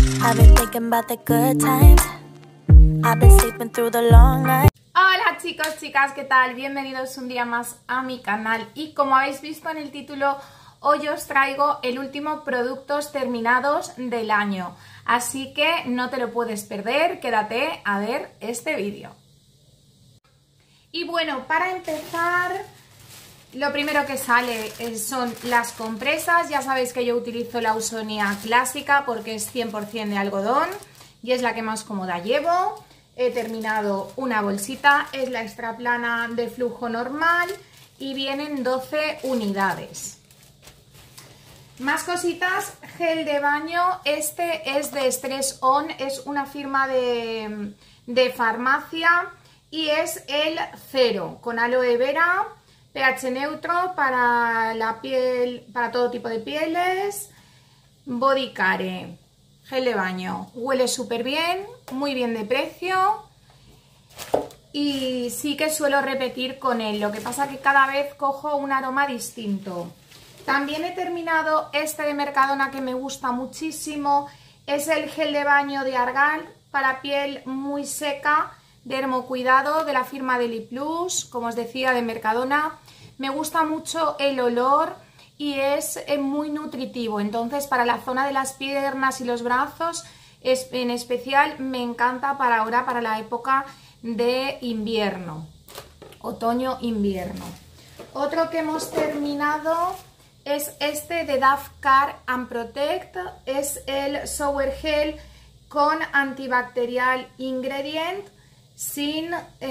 I've been thinking about the good times. I've been sleeping through the long night. Hola chicos, chicas, ¿qué tal? Bienvenidos un día más a mi canal y como habéis visto en el título, hoy os traigo el último productos terminados del año, así que no te lo puedes perder, quédate a ver este vídeo. Y bueno, para empezar, lo primero que sale son las compresas. Ya sabéis que yo utilizo la Ausonia clásica porque es 100% de algodón y es la que más cómoda llevo. He terminado una bolsita, es la extra plana de flujo normal y vienen 12 unidades. Más cositas, gel de baño, este es de Stress On, es una firma de farmacia y es el cero con aloe vera, pH neutro para la piel, para todo tipo de pieles, Body Care, gel de baño, huele súper bien, muy bien de precio y sí que suelo repetir con él, lo que pasa que cada vez cojo un aroma distinto. También he terminado este de Mercadona que me gusta muchísimo, es el gel de baño de Argan para piel muy seca, Dermocuidado de la firma Deli Plus, como os decía, de Mercadona. Me gusta mucho el olor y es muy nutritivo, entonces para la zona de las piernas y los brazos en especial me encanta para ahora, para la época de invierno, otoño-invierno. Otro que hemos terminado es este de Dove Care and Protect, es el Shower Gel con antibacterial ingredient Skin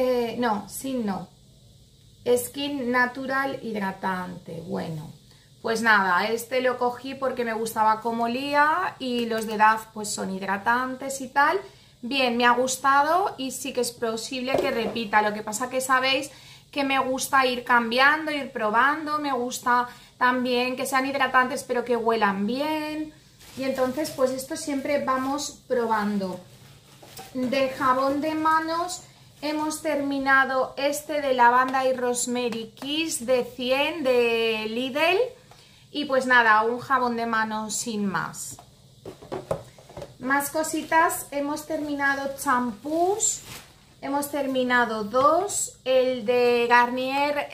Natural hidratante. Bueno, pues nada, este lo cogí porque me gustaba cómo olía y los de Dove pues son hidratantes y tal. Bien, me ha gustado y sí que es posible que repita. Lo que pasa que sabéis que me gusta ir cambiando, ir probando, me gusta también que sean hidratantes pero que huelan bien. Y entonces pues esto siempre vamos probando. De jabón de manos hemos terminado este de lavanda y rosemary kiss de 100 de Lidl y pues nada, un jabón de manos sin más. Más cositas, hemos terminado champús, hemos terminado dos, el de Garnier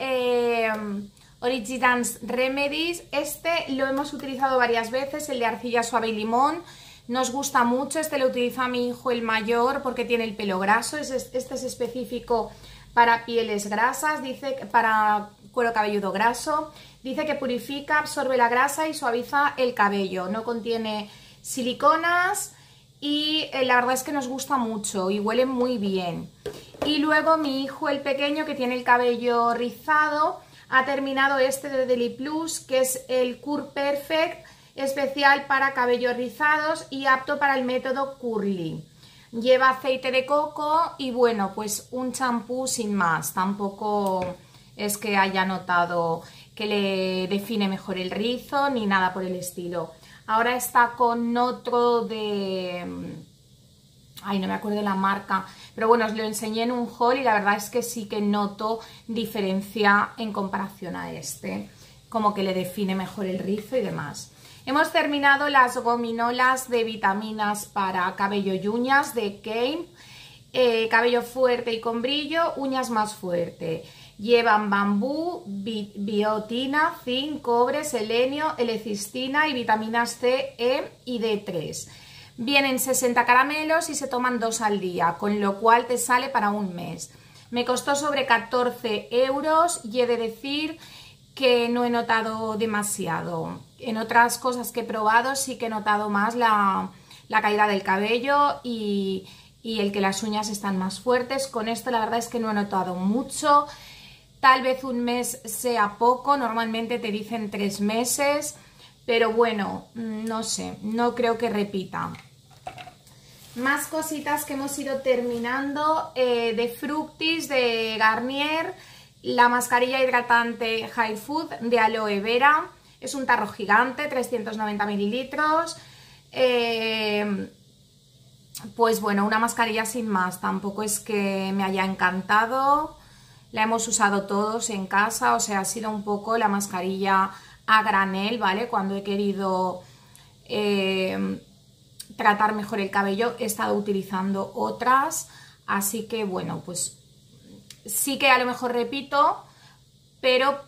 Original Remedies, este lo hemos utilizado varias veces, el de arcilla suave y limón. Nos gusta mucho, este lo utiliza mi hijo el mayor porque tiene el pelo graso, este es específico para pieles grasas, dice que para cuero cabelludo graso, dice que purifica, absorbe la grasa y suaviza el cabello, no contiene siliconas y la verdad es que nos gusta mucho y huele muy bien. Y luego mi hijo el pequeño que tiene el cabello rizado ha terminado este de Deli Plus que es el Cure Perfect, especial para cabellos rizados y apto para el método curly. Lleva aceite de coco y bueno, pues un champú sin más, tampoco es que haya notado que le define mejor el rizo ni nada por el estilo. Ahora está con otro de... ay, no me acuerdo la marca, pero bueno, os lo enseñé en un haul y la verdad es que sí que noto diferencia en comparación a este, como que le define mejor el rizo y demás. Hemos terminado las gominolas de vitaminas para cabello y uñas de Kane, cabello fuerte y con brillo, uñas más fuerte. Llevan bambú, biotina, zinc, cobre, selenio, L-cistina y vitaminas C, E y D3. Vienen 60 caramelos y se toman 2 al día, con lo cual te sale para un mes. Me costó sobre 14 euros y he de decir que no he notado demasiado. En otras cosas que he probado sí que he notado más la caída del cabello y el que las uñas están más fuertes. Con esto la verdad es que no he notado mucho. Tal vez un mes sea poco, normalmente te dicen 3 meses, pero bueno, no sé, no creo que repita. Más cositas que hemos ido terminando, de Fructis, de Garnier, la mascarilla hidratante High Food de aloe vera, es un tarro gigante, 390 mililitros, pues bueno, una mascarilla sin más, tampoco es que me haya encantado, la hemos usado todos en casa, o sea, ha sido un poco la mascarilla a granel, ¿vale? Cuando he querido tratar mejor el cabello, he estado utilizando otras, así que bueno, pues sí que a lo mejor repito, pero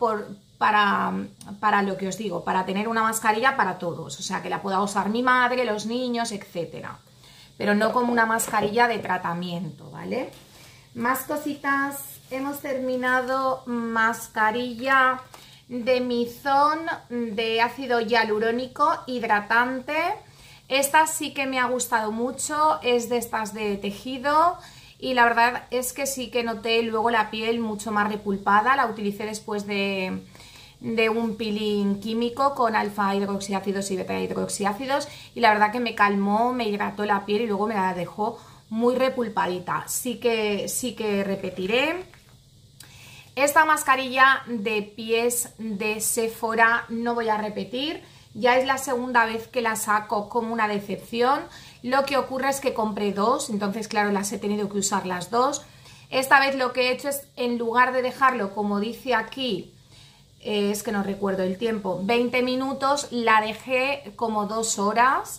para lo que os digo, para tener una mascarilla para todos, o sea, que la pueda usar mi madre, los niños, etcétera, pero no como una mascarilla de tratamiento, ¿vale? Más cositas, hemos terminado mascarilla de Mizón de ácido hialurónico hidratante. Esta sí que me ha gustado mucho, es de estas de tejido y la verdad es que sí que noté luego la piel mucho más repulpada. La utilicé después de un peeling químico con alfa hidroxiácidos y beta hidroxiácidos y la verdad que me calmó, me hidrató la piel y luego me la dejó muy repulpadita. Sí que repetiré. Esta mascarilla de pies de Sephora no voy a repetir, ya es la segunda vez que la saco como una decepción. Lo que ocurre es que compré dos, entonces claro, las he tenido que usar las dos. Esta vez lo que he hecho es, en lugar de dejarlo como dice aquí, es que no recuerdo el tiempo, 20 minutos, la dejé como 2 horas,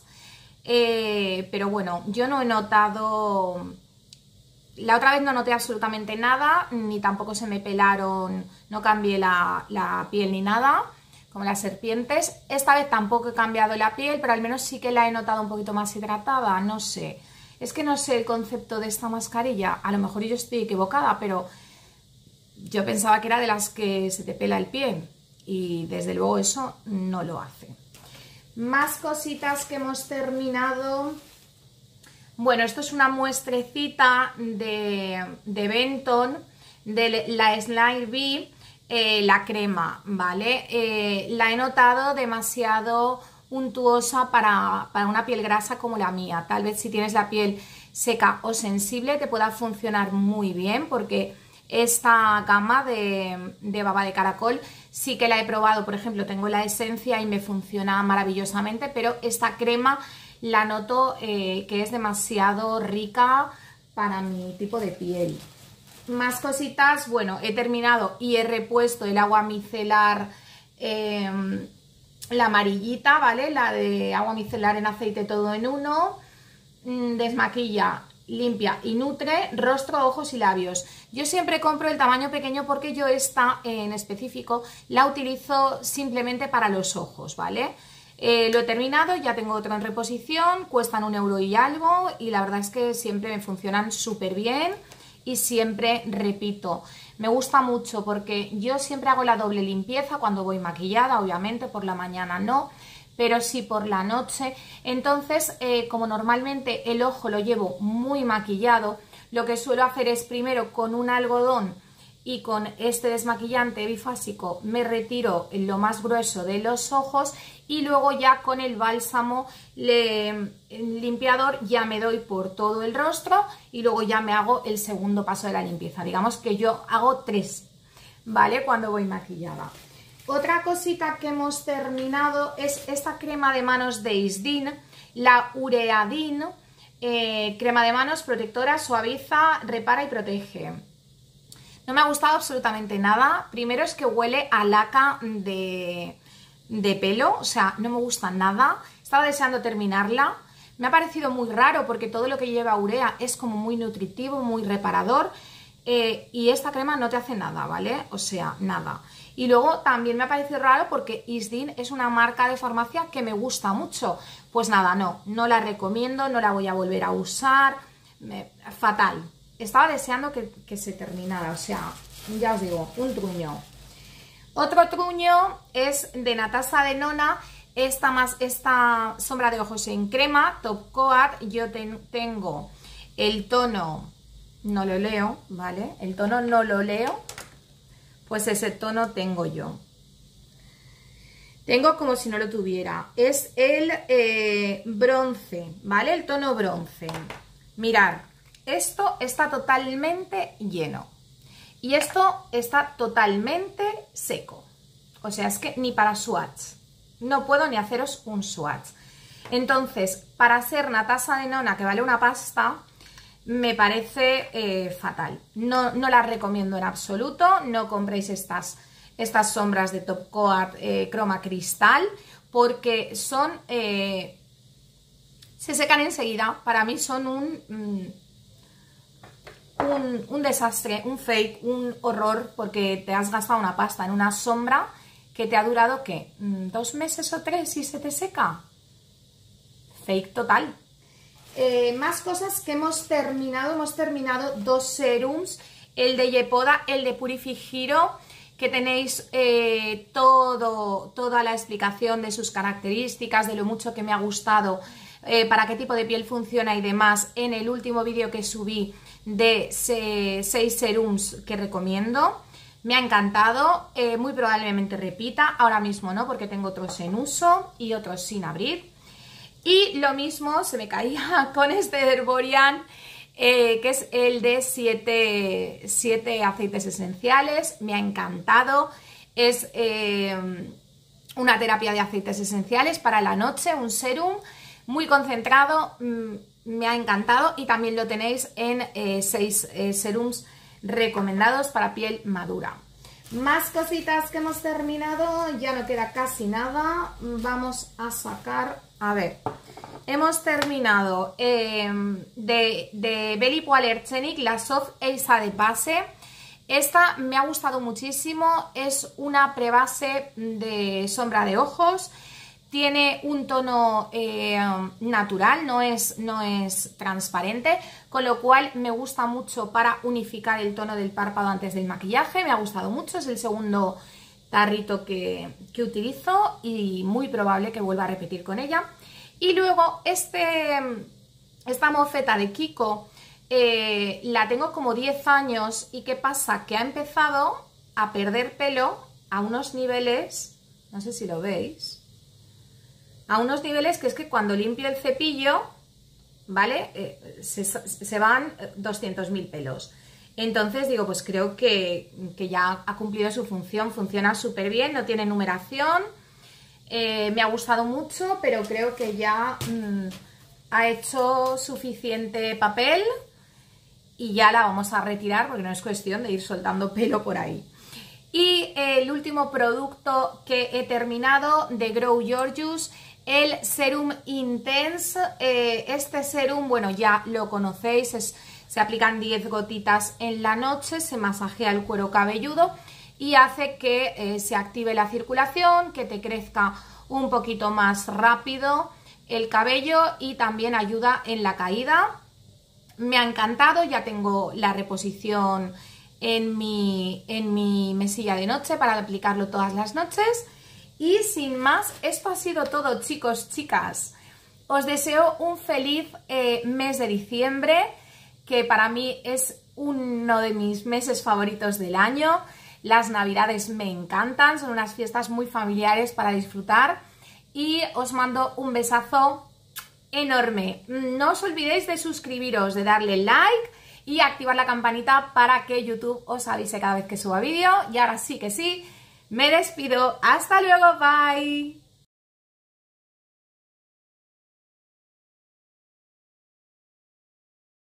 pero bueno, yo no he notado... La otra vez no noté absolutamente nada, ni tampoco se me pelaron, no cambié la piel ni nada, como las serpientes. Esta vez tampoco he cambiado la piel, pero al menos sí que la he notado un poquito más hidratada, no sé. Es que no sé el concepto de esta mascarilla, a lo mejor yo estoy equivocada, pero yo pensaba que era de las que se te pela el pie y desde luego eso no lo hace. Más cositas que hemos terminado... Bueno, esto es una muestrecita de Benton, de la Slide Bee, la crema, ¿vale? La he notado demasiado untuosa para una piel grasa como la mía. Tal vez si tienes la piel seca o sensible te pueda funcionar muy bien, porque esta gama de baba de caracol sí que la he probado. Por ejemplo, tengo la esencia y me funciona maravillosamente, pero esta crema... la noto que es demasiado rica para mi tipo de piel. Más cositas, bueno, he terminado y he repuesto el agua micelar, la amarillita, ¿vale? La de agua micelar en aceite todo en uno, desmaquilla, limpia y nutre rostro, ojos y labios. Yo siempre compro el tamaño pequeño porque yo esta en específico la utilizo simplemente para los ojos, ¿vale? Lo he terminado, ya tengo otro en reposición, cuestan 1 euro y algo y la verdad es que siempre me funcionan súper bien y siempre repito. Me gusta mucho porque yo siempre hago la doble limpieza cuando voy maquillada, obviamente por la mañana no, pero sí por la noche. Entonces, como normalmente el ojo lo llevo muy maquillado, lo que suelo hacer es primero con un algodón y con este desmaquillante bifásico me retiro lo más grueso de los ojos y luego ya con el bálsamo limpiador ya me doy por todo el rostro y luego ya me hago el segundo paso de la limpieza. Digamos que yo hago 3, ¿vale? Cuando voy maquillada. Otra cosita que hemos terminado es esta crema de manos de Isdin, la Ureadin, crema de manos protectora, suaviza, repara y protege. No me ha gustado absolutamente nada. Primero es que huele a laca de pelo, o sea, no me gusta nada. Estaba deseando terminarla. Me ha parecido muy raro porque todo lo que lleva urea es como muy nutritivo, muy reparador. Y esta crema no te hace nada, ¿vale? O sea, nada. Y luego también me ha parecido raro porque Isdin es una marca de farmacia que me gusta mucho. Pues nada, no la recomiendo, no la voy a volver a usar. Fatal. Estaba deseando que se terminara, o sea, ya os digo, un truño. Otro truño es de Natasha Denona, esta sombra de ojos en crema, Top Coat. Yo tengo el tono, no lo leo, ¿vale? El tono no lo leo, pues ese tono tengo yo. Tengo como si no lo tuviera. Es el bronce, ¿vale? El tono bronce. Mirad. Esto está totalmente lleno y esto está totalmente seco, o sea, es que ni para swatch, no puedo ni haceros un swatch. Entonces, para ser Natasha Denona, que vale una pasta, me parece fatal. No la recomiendo en absoluto. No compréis estas sombras de Top Coat croma cristal porque son se secan enseguida. Para mí son un desastre, un fake, un horror, porque te has gastado una pasta en una sombra que te ha durado, ¿qué? 2 meses o 3 y se te seca. Fake total. Más cosas que hemos terminado 2 serums, el de Yepoda, el de Purifi Hero, que tenéis toda la explicación de sus características, de lo mucho que me ha gustado, para qué tipo de piel funciona y demás, en el último vídeo que subí de 6 serums que recomiendo. Me ha encantado, muy probablemente repita, ahora mismo no, porque tengo otros en uso y otros sin abrir. Y lo mismo se me caía con este Herborian, que es el de 7 aceites esenciales. Me ha encantado, es una terapia de aceites esenciales para la noche, un serum muy concentrado, me ha encantado, y también lo tenéis en 6 serums recomendados para piel madura. Más cositas que hemos terminado, ya no queda casi nada. Vamos a sacar, a ver, hemos terminado de Belly Poalergenic, la Soft Eisa de base. Esta me ha gustado muchísimo, es una prebase de sombra de ojos. Tiene un tono natural, no es transparente, con lo cual me gusta mucho para unificar el tono del párpado antes del maquillaje. Me ha gustado mucho, es el segundo tarrito que utilizo y muy probable que vuelva a repetir con ella. Y luego esta mofeta de Kiko la tengo como 10 años y ¿qué pasa? Que ha empezado a perder pelo a unos niveles, no sé si lo veis, a unos niveles que es que cuando limpio el cepillo, ¿vale? Se van 200.000 pelos. Entonces digo, pues creo que ya ha cumplido su función, funciona súper bien, no tiene numeración, me ha gustado mucho, pero creo que ya ha hecho suficiente papel y ya la vamos a retirar porque no es cuestión de ir soltando pelo por ahí. Y el último producto que he terminado de Grow Gorgeous, el Serum Intense. Este serum, bueno, ya lo conocéis, se aplican 10 gotitas en la noche, se masajea el cuero cabelludo y hace que se active la circulación, que te crezca un poquito más rápido el cabello y también ayuda en la caída. Me ha encantado, ya tengo la reposición en mi mesilla de noche para aplicarlo todas las noches. Y sin más, esto ha sido todo, chicos, chicas. Os deseo un feliz mes de diciembre, que para mí es uno de mis meses favoritos del año. Las navidades me encantan, son unas fiestas muy familiares para disfrutar. Y os mando un besazo enorme. No os olvidéis de suscribiros, de darle like y activar la campanita para que YouTube os avise cada vez que suba vídeo. Y ahora sí que sí, me despido. ¡Hasta luego! ¡Bye!